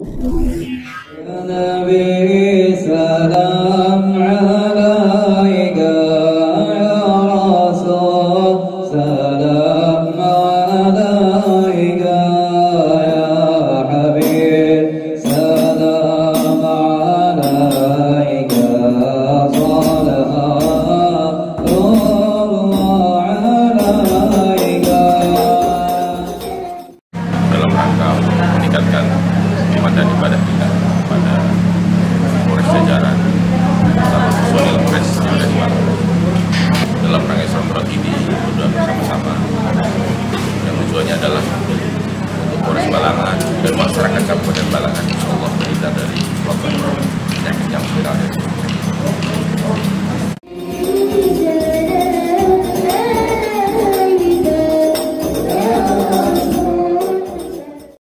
dalam rangka untuk meningkatkan iman dan ibadah kita pada Polres Jajaran bersama personil Polres yang ada di Malang. Dalam rangka Islam Berat ini sudah bersama-sama yang tujuannya adalah untuk Polres Balangan dan masyarakat Kabupaten Balangan insya Allah terhindar dari wabah penyakit yang viral.